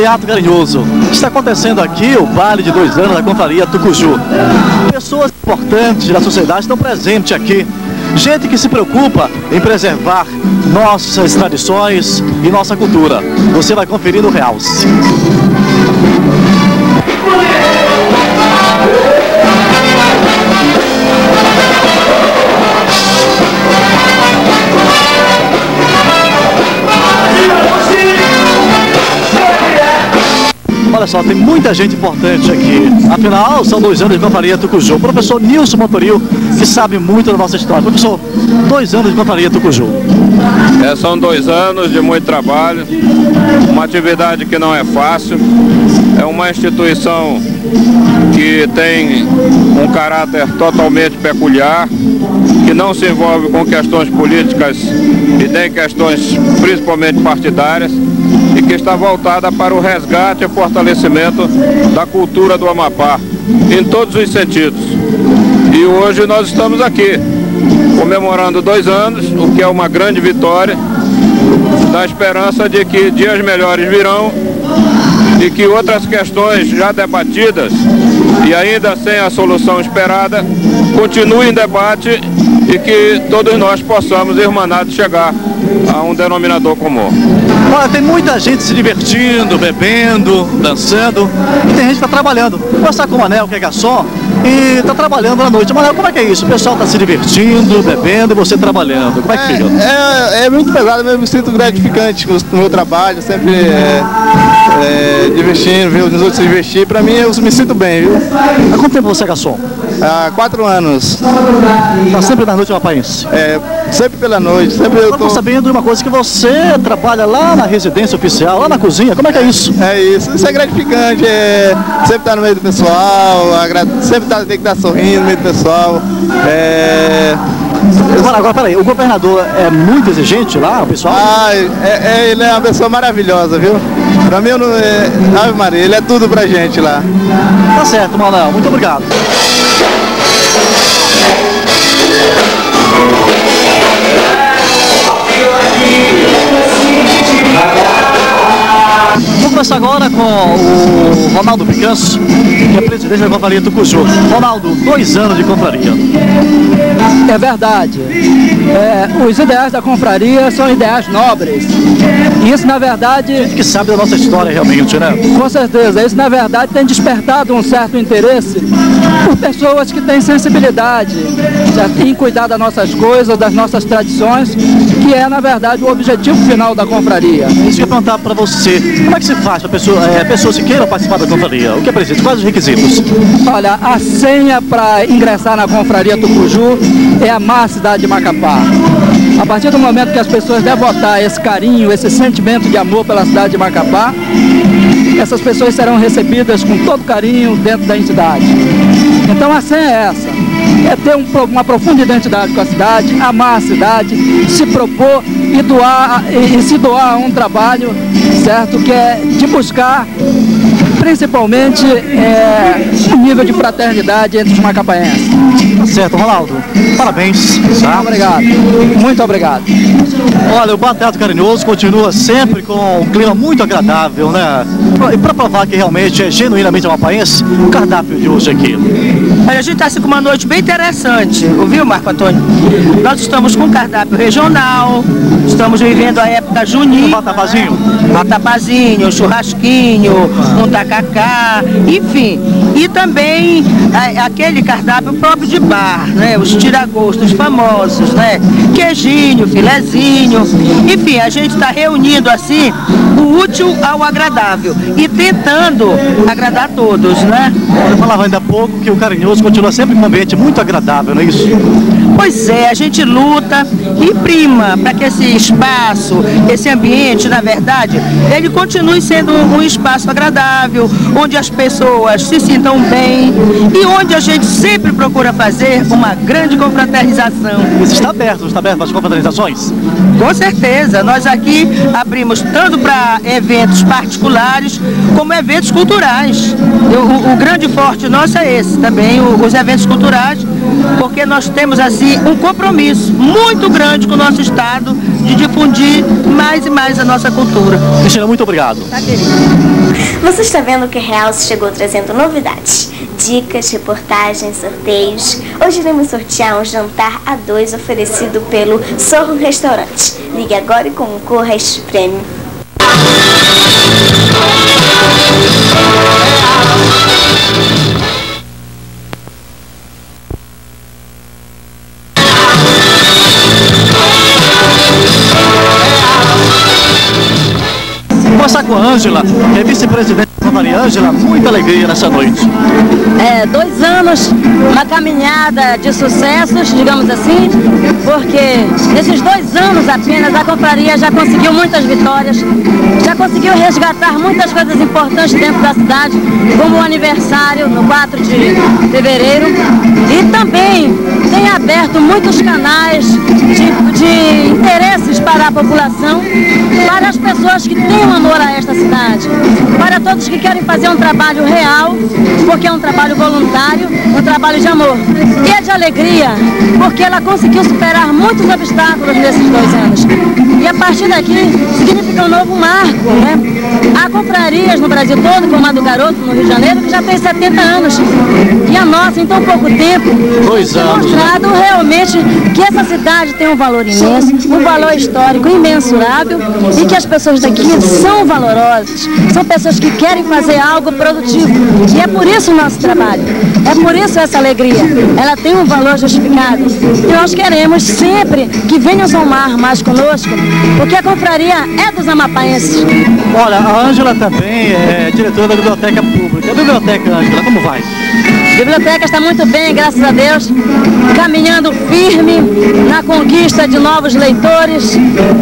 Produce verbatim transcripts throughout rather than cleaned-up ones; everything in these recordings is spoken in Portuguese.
Beato Carinhoso, está acontecendo aqui o baile de dois anos da Confraria Tucuju. Pessoas importantes da sociedade estão presentes aqui. Gente que se preocupa em preservar nossas tradições e nossa cultura. Você vai conferir no Realce. Olha só, tem muita gente importante aqui. Afinal, são dois anos de Confraria Tucuju. O professor Nilson Montoril, que sabe muito da nossa história. Professor, dois anos de Confraria Tucuju. É, são dois anos de muito trabalho, uma atividade que não é fácil. É uma instituição que tem um caráter totalmente peculiar, que não se envolve com questões políticas e nem questões principalmente partidárias, e que está voltada para o resgate e fortalecimento da cultura do Amapá, em todos os sentidos. E hoje nós estamos aqui, comemorando dois anos, o que é uma grande vitória, na esperança de que dias melhores virão e que outras questões já debatidas e ainda sem a solução esperada continuem em debate e que todos nós possamos, irmanados, chegar a um denominador comum. Olha, tem muita gente se divertindo, bebendo, dançando, e tem gente que está trabalhando. Vou conversar com o Manel, que é garçom, e está trabalhando à noite. Manel, como é que é isso? O pessoal está se divertindo, bebendo e você trabalhando. Como é que fica? É, é, é muito pesado, eu me sinto gratificante com o meu trabalho, sempre é, é, divertindo, ver os outros se divertir. Para mim, eu me sinto bem, viu? Há quanto tempo você é garçom? Há quatro anos. Está sempre na noite amapaense? É, sempre pela noite. Sempre eu tô... Estou sabendo de uma coisa, que você trabalha lá na residência oficial, lá na cozinha. Como é que é isso? É isso, isso é gratificante. É, sempre estar tá no meio do pessoal, agra... sempre tá, tem que estar tá sorrindo no meio do pessoal. É... Agora, agora, peraí, o governador é muito exigente lá, o pessoal? Ah, é, é, ele é uma pessoa maravilhosa, viu? Pra mim, eu não, é, Ave Maria, ele é tudo pra gente lá. Tá certo, Manuel, muito obrigado. Vamos começar agora com o Ronaldo Picanço, que é presidente da Confraria Tucuju. Ronaldo, dois anos de confraria. É verdade. É, os ideais da confraria são ideais nobres. Isso, na verdade... Gente que sabe da nossa história realmente, né? Com certeza. Isso, na verdade, tem despertado um certo interesse por pessoas que têm sensibilidade em cuidar das nossas coisas, das nossas tradições, que é, na verdade, o objetivo final da confraria. Isso que eu ia perguntar para você. Como é que se faz para pessoa, é, pessoas que queiram participar da confraria? O que é preciso? Quais os requisitos? Olha, a senha para ingressar na Confraria Tucuju é amar a cidade de Macapá. A partir do momento que as pessoas devotar esse carinho, esse sentimento de amor pela cidade de Macapá, essas pessoas serão recebidas com todo carinho dentro da entidade. Então a senha é essa, é ter um, uma profunda identidade com a cidade, amar a cidade, se propor e, doar, e, e se doar a um trabalho, certo, que é de buscar principalmente é, um nível de fraternidade entre os macapaenses. Tá certo, Ronaldo. Parabéns. Tá? Obrigado. Muito obrigado. Olha, o Beato Carinhoso continua sempre com um clima muito agradável, né? E para provar que realmente é genuinamente amapaense, o cardápio de hoje aqui. A gente está assim, com uma noite bem interessante, ouviu, Marco Antônio? Nós estamos com um cardápio regional, estamos vivendo a época junina. Um batapazinho? Batapazinho, um churrasquinho, um tacacá, enfim. E também a, aquele cardápio próprio de bar, né? Os tiragostos famosos, né? Queijinho, filezinho. Enfim, a gente está reunindo assim o útil ao agradável e tentando agradar todos, né? Eu falava ainda há pouco que o Carinhoso continua sempre com um ambiente muito agradável, não é isso? Pois é, a gente luta e prima para que esse espaço, esse ambiente, na verdade, ele continue sendo um, um espaço agradável, onde as pessoas se sintam bem e onde a gente sempre procura fazer uma grande confraternização. Isso está aberto, está aberto para as confraternizações? Com certeza, nós aqui abrimos tanto para eventos particulares como eventos culturais. O, o, o grande forte nosso é esse também, o, os eventos culturais, porque nós temos assim um compromisso muito grande com o nosso estado de difundir mais e mais a nossa cultura. Cristina, muito obrigado. Tá, querido? Você está vendo que Realce chegou trazendo novidades, dicas, reportagens, sorteios. Hoje iremos sortear um jantar a dois oferecido pelo Sorro Restaurante. Ligue agora e concorra a este prêmio. Conversar com a Ângela, que é vice-presidente da Maria Ângela, muita alegria nessa noite. É, dois anos, uma caminhada de sucessos, digamos assim, porque nesses dois anos apenas a confraria já conseguiu muitas vitórias, já conseguiu resgatar muitas coisas importantes dentro da cidade, como o aniversário no quatro de fevereiro, e também tem aberto muitos canais de, de interesses para a população, para as pessoas que têm um amor a esta cidade, para todos que querem fazer um trabalho real, porque é um trabalho voluntário, um trabalho de amor. E é de alegria, porque ela conseguiu superar muitos obstáculos nesses dois anos. E a partir daqui significa um novo marco, né? Há confrarias no Brasil todo, como a do Garoto, no Rio de Janeiro, que já tem setenta anos. E a nossa, em tão pouco tempo, Dois anos, mostrado né? realmente que essa cidade tem um valor imenso, um valor histórico imensurável, e que as pessoas daqui são valorosas, são pessoas que querem fazer algo produtivo. E é por isso o nosso trabalho, é por isso essa alegria. Ela tem um valor justificado. E nós queremos sempre que venham somar mais conosco, porque a confraria é dos amapaenses. Olha, a Ângela também é diretora da Biblioteca Pública. A Biblioteca, Ângela, como vai? A biblioteca está muito bem, graças a Deus, caminhando firme na conquista de novos leitores.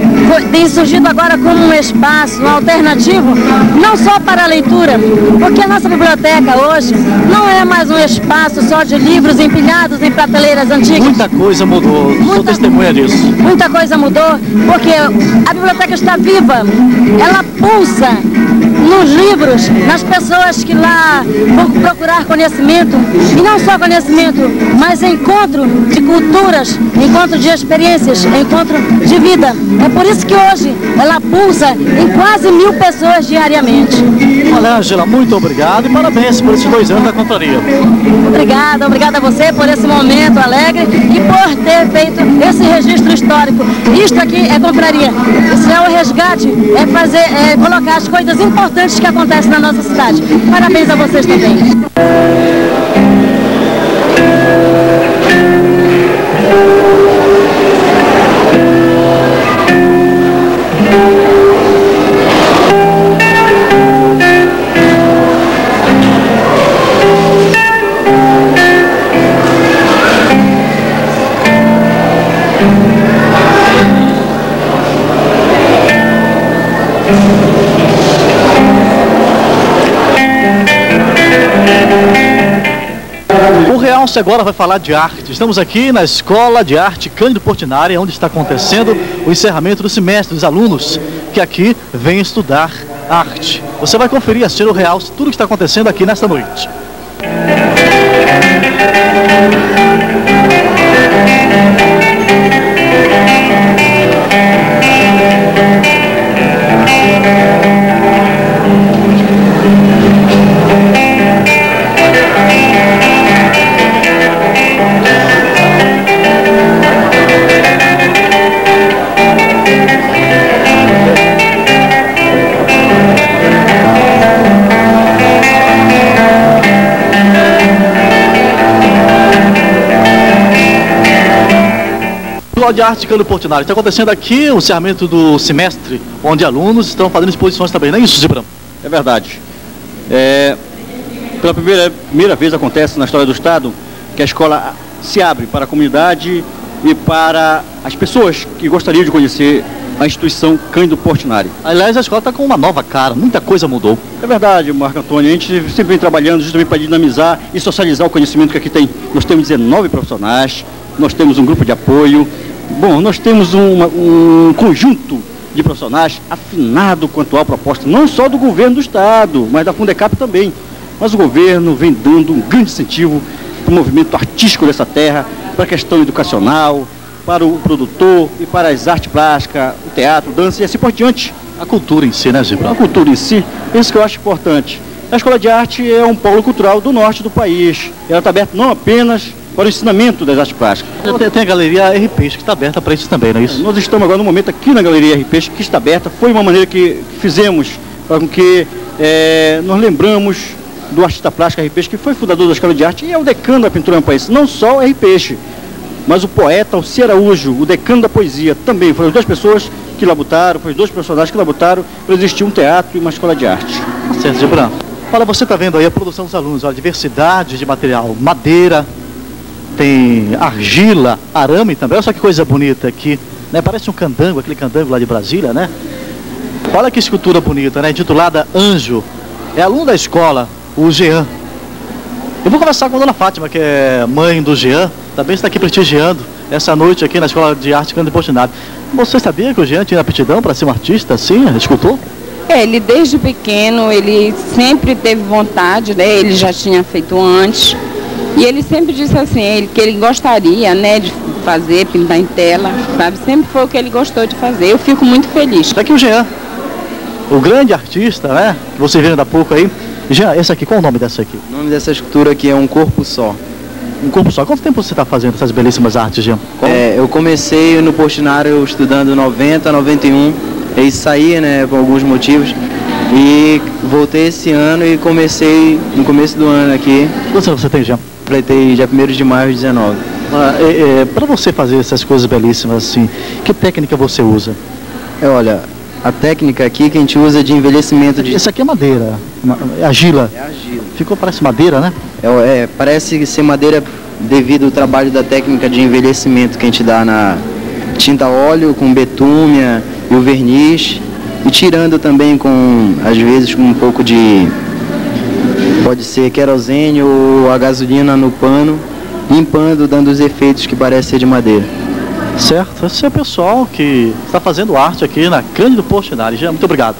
Tem surgido agora como um espaço, um alternativo, não só para a leitura, porque a nossa biblioteca hoje não é mais um espaço só de livros empilhados em prateleiras antigas. Muita coisa mudou, sou Muita- testemunha disso. Muita coisa mudou, porque a biblioteca está viva, ela pulsa nos livros, nas pessoas que lá vão procurar conhecimento, e não só conhecimento, mas encontro de culturas, encontro de experiências, encontro de vida. É por isso que hoje ela pulsa em quase mil pessoas diariamente. Olha, Ângela, muito obrigado e parabéns por esses dois anos da confraria. Obrigada, obrigada a você por esse momento alegre e por ter feito esse registro histórico. Isto aqui é confraria, isso é o resgate, é fazer, é colocar as coisas importantes que acontecem na nossa cidade. Parabéns a vocês também. O Realce agora vai falar de arte. Estamos aqui na Escola de Arte Cândido Portinari, onde está acontecendo o encerramento do semestre dos alunos que aqui vêm estudar arte. Você vai conferir, assistir o Realce, tudo o que está acontecendo aqui nesta noite. Escola de Arte Cândido Portinari. Está acontecendo aqui o encerramento do semestre, onde alunos estão fazendo exposições também, não é isso, Gibran? É verdade. É, pela primeira, primeira vez acontece na história do Estado que a escola se abre para a comunidade e para as pessoas que gostariam de conhecer a instituição Cândido Portinari. Aliás, a escola está com uma nova cara, muita coisa mudou. É verdade, Marco Antônio, a gente sempre vem trabalhando justamente para dinamizar e socializar o conhecimento que aqui tem. Nós temos dezenove profissionais, nós temos um grupo de apoio, bom, nós temos uma, um conjunto de profissionais afinado quanto à proposta, não só do governo do Estado, mas da Fundecap também. Mas o governo vem dando um grande incentivo para o movimento artístico dessa terra, para a questão educacional, para o produtor e para as artes plásticas, o teatro, o dança e assim por diante. A cultura em si, né, Gibran? A cultura em si, isso que eu acho importante. A Escola de Arte é um polo cultural do norte do país. Ela está aberta não apenas para o ensinamento das artes plásticas. Tem, tem a Galeria R Peixe que está aberta para isso também, não é isso? Nós estamos agora no momento aqui na Galeria R Peixe, que está aberta. Foi uma maneira que fizemos para que é, nós lembramos do artista plástico R Peixe, que foi fundador da Escola de Arte e é o decano da pintura no país. Não só o R Peixe, mas o poeta Alci Araújo, o decano da poesia, também. Foram as duas pessoas que labutaram, foram os dois personagens que labutaram para existir um teatro e uma escola de arte. Tá certo, Gibran. Olha, você está vendo aí a produção dos alunos, a diversidade de material, madeira, tem argila, arame também. Olha só que coisa bonita aqui, né? Parece um candango, aquele candango lá de Brasília, né? Olha que escultura bonita, né? Intitulada Anjo. É aluno da escola, o Jean. Eu vou conversar com a dona Fátima, que é mãe do Jean, também está aqui prestigiando essa noite aqui na Escola de Arte Grande Portinari. Você sabia que o Jean tinha aptidão para ser um artista, assim, escultor? É, ele desde pequeno, ele sempre teve vontade, né? Ele já tinha feito antes. E ele sempre disse assim, ele, que ele gostaria, né, de fazer, pintar em tela, sabe? Sempre foi o que ele gostou de fazer. Eu fico muito feliz. Está aqui o Jean, o grande artista, né? Que você viu ainda há pouco aí. Jean, esse aqui, qual o nome dessa aqui? O nome dessa escultura aqui é Um Corpo Só. Um corpo só. Quanto tempo você está fazendo essas belíssimas artes, Jean? É, eu comecei no Portinari estudando noventa, noventa e um. E saí, né, por alguns motivos. E voltei esse ano e comecei no começo do ano aqui. Quantos anos você tem, Jean? Completei dia primeiro de maio de dezenove. Ah, é, é, para você fazer essas coisas belíssimas assim, que técnica você usa? É, olha, a técnica aqui que a gente usa de envelhecimento de... Isso aqui é madeira, é argila. É argila. Ficou, parece madeira, né? É, é, parece ser madeira devido ao trabalho da técnica de envelhecimento que a gente dá na tinta óleo com betúmia e o verniz. E tirando também com, às vezes, com um pouco de... Pode ser querosene ou a gasolina no pano, limpando, dando os efeitos que parecem ser de madeira. Certo, esse é o pessoal que está fazendo arte aqui na Cândido Portinari. Jean, muito obrigado.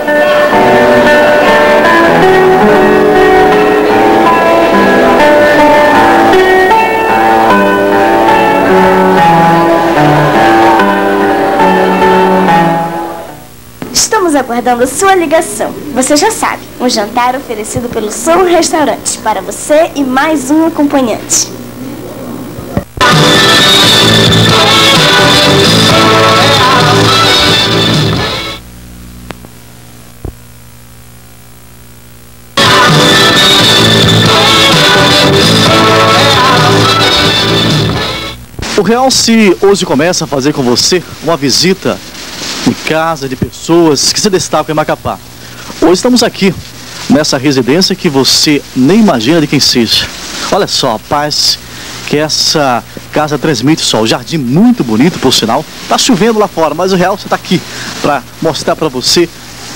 Estamos aguardando sua ligação. Você já sabe, um jantar oferecido pelo Sorro Restaurante para você e mais um acompanhante. O Realce hoje começa a fazer com você uma visita em casa de pessoas que se destacam em Macapá. Hoje estamos aqui, nessa residência que você nem imagina de quem seja. Olha só a paz que essa casa transmite, só um jardim muito bonito, por sinal. Está chovendo lá fora, mas o Realce está aqui para mostrar para você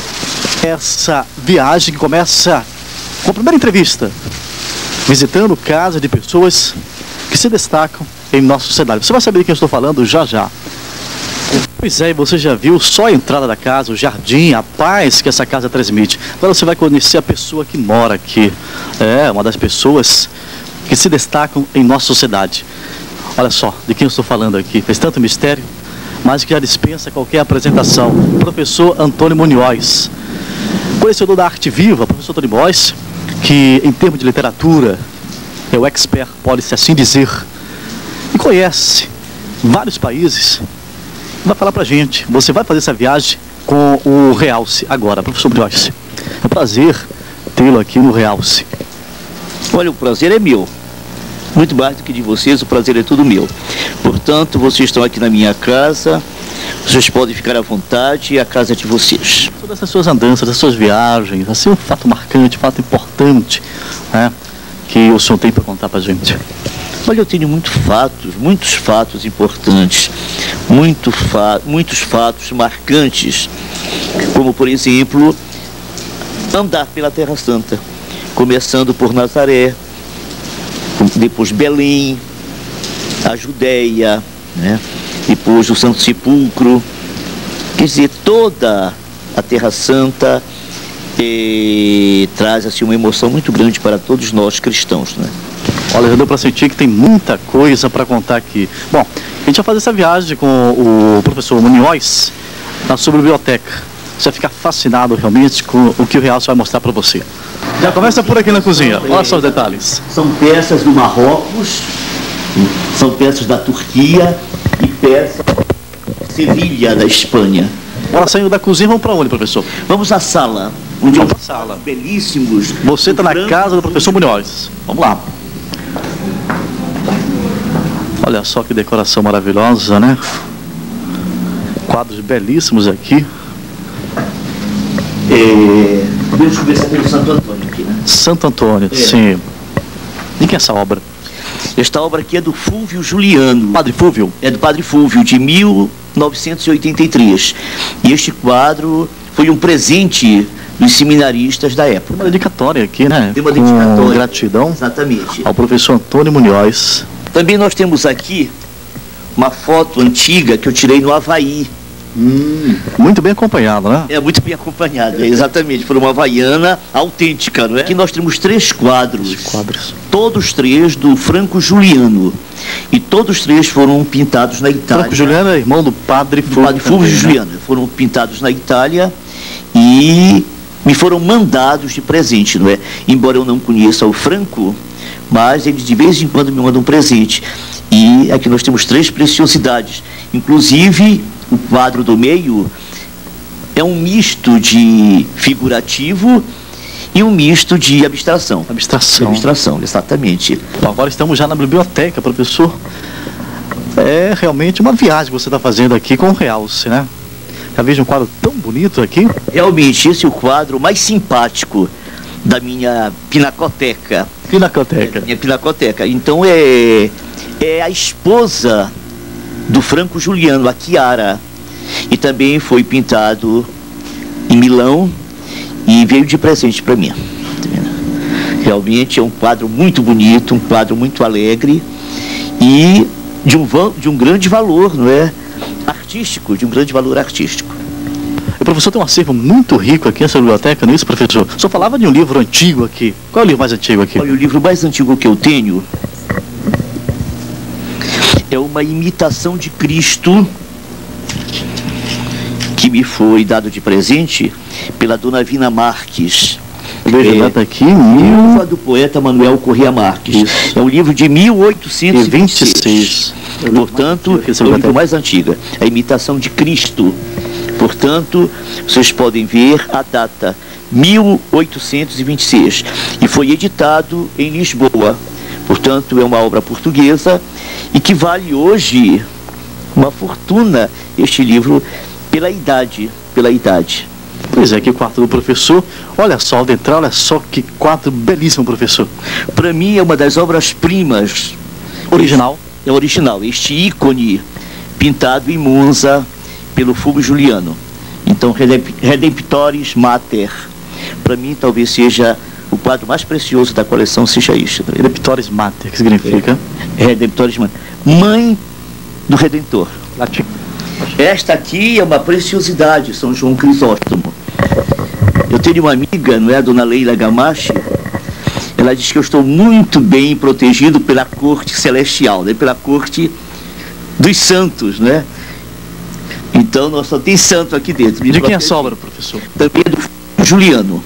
essa viagem que começa com a primeira entrevista, visitando casa de pessoas que se destacam em nossa sociedade. Você vai saber de quem eu estou falando já já. Pois é, você já viu só a entrada da casa, o jardim, a paz que essa casa transmite. Agora você vai conhecer a pessoa que mora aqui. É, uma das pessoas que se destacam em nossa sociedade. Olha só, de quem eu estou falando aqui. Fez tanto mistério, mas que já dispensa qualquer apresentação. Professor Antônio Munhoz. Conhecedor da arte viva, professor Antônio Munhoz, que em termos de literatura é o expert, pode-se assim dizer. E conhece vários países. Vai falar pra gente. Você vai fazer essa viagem com o Realce agora, professor Munhoz. É um prazer tê-lo aqui no Realce. Olha, o prazer é meu. Muito mais do que de vocês, o prazer é tudo meu. Portanto, vocês estão aqui na minha casa, vocês podem ficar à vontade, a casa é de vocês. Todas essas suas andanças, essas suas viagens, assim, um fato marcante, um fato importante, né, que o senhor tem para contar pra gente. Olha, eu tenho muitos fatos, muitos fatos importantes, muito fa muitos fatos marcantes, como, por exemplo, andar pela Terra Santa, começando por Nazaré, depois Belém, a Judéia, né? Depois o Santo Sepulcro, quer dizer, toda a Terra Santa eh, traz assim, uma emoção muito grande para todos nós cristãos, né? Olha, já deu para sentir que tem muita coisa para contar aqui. Bom, a gente vai fazer essa viagem com o professor Munhoz na sua biblioteca. Você vai ficar fascinado realmente com o que o Realce vai mostrar para você. Já começa por aqui na cozinha, olha só os detalhes. São peças do Marrocos, são peças da Turquia e peças de Sevilha, da Espanha. Agora, saindo da cozinha, vamos para onde, professor? Vamos à sala, onde vamos à sala. Belíssimos. Você está na casa do professor Munhoz. Vamos lá. Olha só que decoração maravilhosa, né? Quadros belíssimos aqui. É... Deixa eu ver se é pelo Santo Antônio aqui, né? Santo Antônio, é. Sim. De quem é essa obra? Esta obra aqui é do Fúvio Juliano. Padre Fúvio? É do Padre Fúvio, de mil novecentos e oitenta e três. E este quadro foi um presente dos seminaristas da época. Uma dedicatória aqui, né? Tem uma dedicatória. Com gratidão. Exatamente. Ao professor Antônio Munhoz. Também nós temos aqui uma foto antiga que eu tirei no Havaí. Hum, muito bem acompanhado, né? É, muito bem acompanhado, é, exatamente, por uma havaiana autêntica, não é? Aqui nós temos três quadros, quadros, todos três do Franco Juliano, e todos três foram pintados na Itália. Franco Juliano é irmão do Padre Fúvio. Padre Fúvio Juliano, foram pintados na Itália e me foram mandados de presente, não é? Embora eu não conheça o Franco, mas eles de vez em quando me mandam um presente. E aqui nós temos três preciosidades, inclusive o quadro do meio é um misto de figurativo e um misto de abstração. Abstração. Abstração, exatamente. Bom, agora estamos já na biblioteca, professor. É realmente uma viagem que você está fazendo aqui com o Realce, né? Já vejo um quadro tão bonito aqui. Realmente, esse é o quadro mais simpático da minha pinacoteca. Pinacoteca. É, minha pinacoteca. Então é, é a esposa do Franco Juliano, a Chiara, e também foi pintado em Milão e veio de presente para mim. Realmente é um quadro muito bonito, um quadro muito alegre e de um, de um grande valor, não é? Artístico, de um grande valor artístico. O professor tem um acervo muito rico aqui nessa biblioteca, não é isso, professor? O senhor falava de um livro antigo aqui. Qual é o livro mais antigo aqui? Olha, o livro mais antigo que eu tenho é uma imitação de Cristo que me foi dado de presente pela dona Vina Marques. Veja, é, aqui, Viúva do poeta Manuel Corrêa Marques. Isso. É um livro de mil oitocentos e vinte e seis. Portanto, é o livro mais antigo. A imitação de Cristo. Portanto, vocês podem ver a data, mil oitocentos e vinte e seis. E foi editado em Lisboa. Portanto, é uma obra portuguesa e que vale hoje uma fortuna, este livro, pela idade, pela idade. Pois é, aqui o quarto do professor. Olha só, o dentro, olha só que quadro belíssimo, professor. Para mim é uma das obras-primas. Original? É original, este ícone pintado em Monza pelo Fúvio Juliano. Então, Redemptoris Mater. Para mim, talvez seja o quadro mais precioso da coleção, seja isto. Redemptoris Mater, que significa? É, Redemptoris Mater. Mãe do Redentor. Latim. Esta aqui é uma preciosidade, São João Crisóstomo. Eu tenho uma amiga, não é, a dona Leila Gamache. Ela diz que eu estou muito bem protegido pela corte celestial, né? Pela corte dos santos, né? Então, nós só tem santo aqui dentro. De quem é essa obra, professor? Também é do Juliano.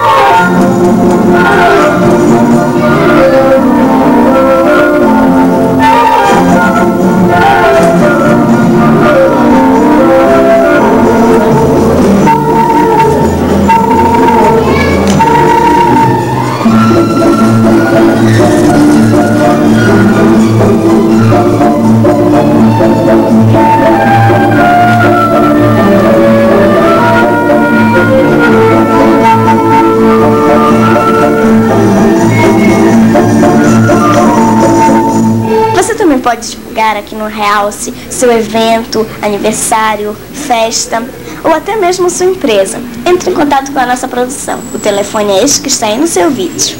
Pode divulgar aqui no Realce seu evento, aniversário, festa ou até mesmo sua empresa. Entre em contato com a nossa produção. O telefone é este que está aí no seu vídeo.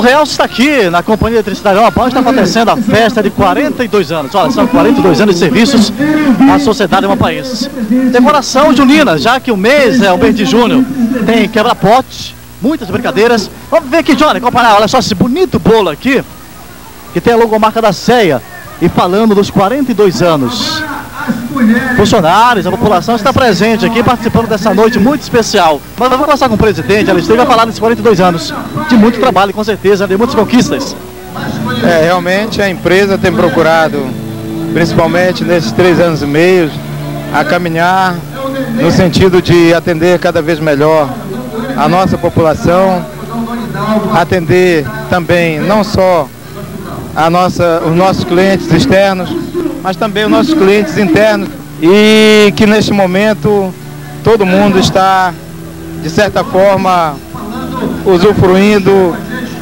Realce está aqui na Companhia de Eletricidade Amapá, está acontecendo a festa de quarenta e dois anos. Olha, são quarenta e dois anos de serviços à sociedade amapaense. Decoração junina, já que o mês é o mês de junho. Tem quebra-pote, muitas brincadeiras. Vamos ver aqui, Johnny, comparar, olha só esse bonito bolo aqui, que tem a logomarca da Ceia, e falando dos quarenta e dois anos. Funcionários, a população está presente aqui, participando dessa noite muito especial. Mas vamos conversar com o presidente, ele esteve a falar desses quarenta e dois anos, de muito trabalho, com certeza, de muitas conquistas. É, realmente a empresa tem procurado, principalmente nesses três anos e meio, a caminhar no sentido de atender cada vez melhor a nossa população, atender também não só a nossa, os nossos clientes externos, mas também os nossos clientes internos, e que neste momento todo mundo está, de certa forma, usufruindo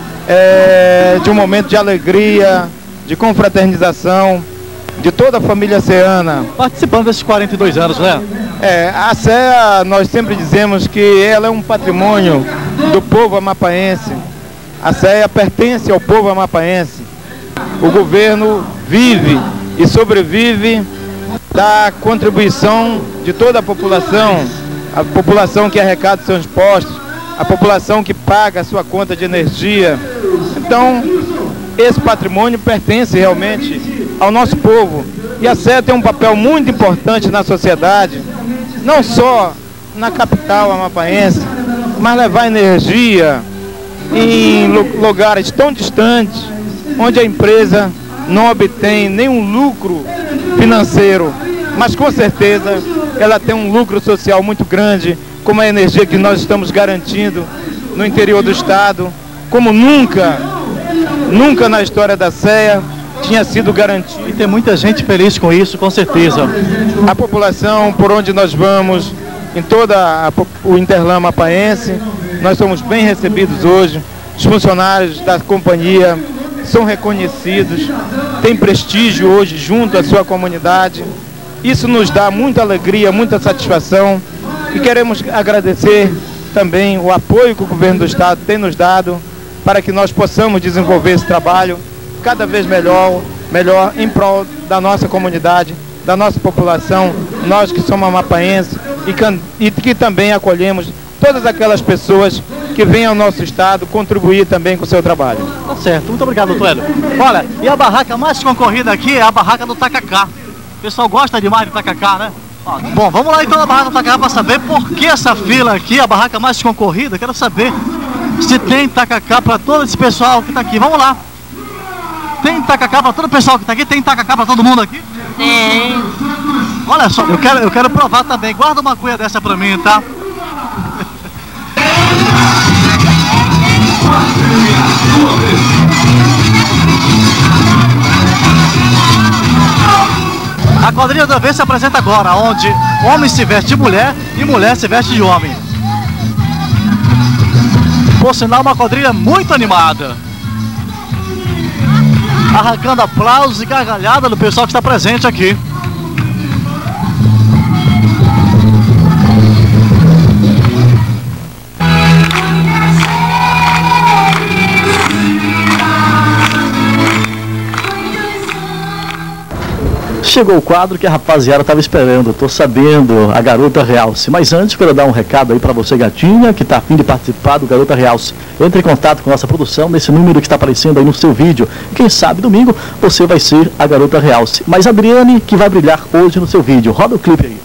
é, de um momento de alegria, de confraternização, de toda a família ceana. Participando desses quarenta e dois anos, né? É, a Ceia, nós sempre dizemos que ela é um patrimônio do povo amapaense. A Ceia pertence ao povo amapaense. O governo vive e sobrevive da contribuição de toda a população, a população que arrecada seus impostos, a população que paga a sua conta de energia. Então, esse patrimônio pertence realmente ao nosso povo. E a Ceia tem um papel muito importante na sociedade, não só na capital amapaense, mas levar energia em lugares tão distantes, onde a empresa não obtém nenhum lucro financeiro, mas com certeza ela tem um lucro social muito grande, como a energia que nós estamos garantindo no interior do estado, como nunca, nunca na história da Ceia tinha sido garantido. E tem muita gente feliz com isso, com certeza. A população, por onde nós vamos, em toda a, o Interlã amapaense, nós somos bem recebidos hoje. Os funcionários da companhia são reconhecidos, têm prestígio hoje junto à sua comunidade. Isso nos dá muita alegria, muita satisfação, e queremos agradecer também o apoio que o governo do estado tem nos dado para que nós possamos desenvolver esse trabalho cada vez melhor, melhor em prol da nossa comunidade, da nossa população, nós que somos amapaenses e, e que também acolhemos todas aquelas pessoas que vêm ao nosso estado contribuir também com o seu trabalho. Tá certo, muito obrigado, doutor Hélio. Olha, e a barraca mais concorrida aqui é a barraca do tacacá. O pessoal gosta demais de tacacá, né? Ó, bom, vamos lá então na barraca do tacacá para saber por que essa fila aqui, a barraca mais concorrida. Quero saber se tem tacacá para todo esse pessoal que está aqui. Vamos lá. Tem tacacá para todo o pessoal que está aqui? Tem tacacá para todo mundo aqui? Tem. Olha só, eu quero, eu quero provar também. Guarda uma cuia dessa para mim, tá? A quadrilha da vez se apresenta agora, onde homem se veste de mulher e mulher se veste de homem. Por sinal, uma quadrilha muito animada, arrancando aplausos e gargalhada do pessoal que está presente aqui. Chegou o quadro que a rapaziada estava esperando, tô sabendo, a Garota Realce. Mas antes, quero dar um recado aí para você, gatinha, que está a fim de participar do Garota Realce. Entre em contato com a nossa produção nesse número que está aparecendo aí no seu vídeo. Quem sabe domingo você vai ser a Garota Realce. Mas a Adriane que vai brilhar hoje no seu vídeo. Roda o clipe aí.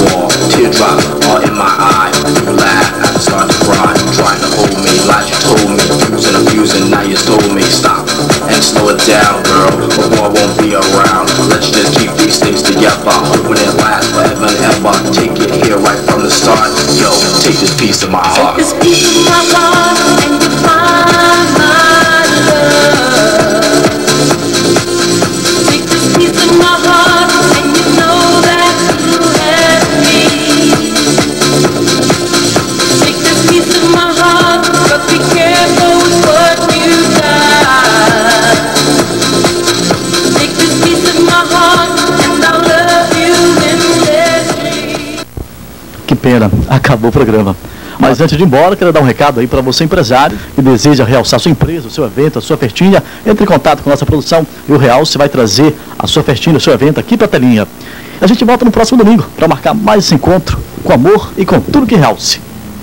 wall. Teardrop all in my eye. You laugh, I start to cry. Trying to hold me like you told me. Using, abusing, now you told me. Stop and slow it down, girl. But war won't be around. Let's just keep these things together. Hoping it lasts forever and ever. Take it here right from the start. Yo, take this piece of my heart. Take this piece of my heart and you find my love. Take this piece of my heart and you know that you have me. Take this piece of my heart, but be careful with what you got. Take this piece of my heart and I'll love you endlessly. Que pena, acabou o programa. Mas antes de ir embora, quero dar um recado aí para você, empresário, que deseja realçar sua empresa, o seu evento, a sua festinha. Entre em contato com a nossa produção e o Realce vai trazer a sua festinha, o seu evento aqui para a telinha. A gente volta no próximo domingo para marcar mais esse encontro com amor e com tudo que Realce.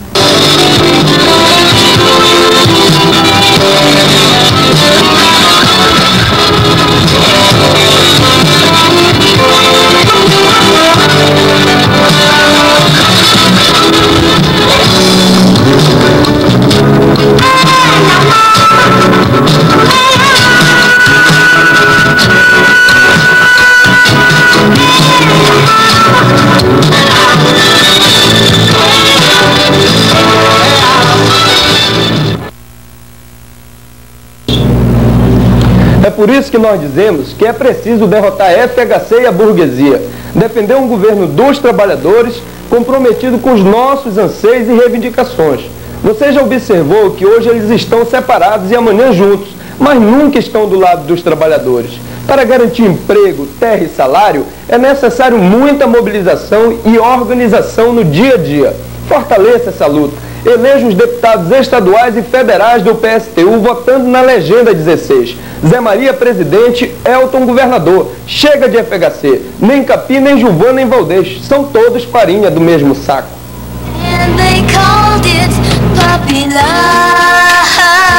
É por isso que nós dizemos que é preciso derrotar a F H C e a burguesia, defender um governo dos trabalhadores comprometido com os nossos anseios e reivindicações. Você já observou que hoje eles estão separados e amanhã juntos, mas nunca estão do lado dos trabalhadores. Para garantir emprego, terra e salário, é necessário muita mobilização e organização no dia a dia. Fortaleça essa luta. Eleja os deputados estaduais e federais do P S T U votando na legenda dezesseis. Zé Maria presidente, Elton governador. Chega de F H C. Nem Capim, nem Gilvan, nem Valdez. São todos farinha do mesmo saco. And they called it puppy love.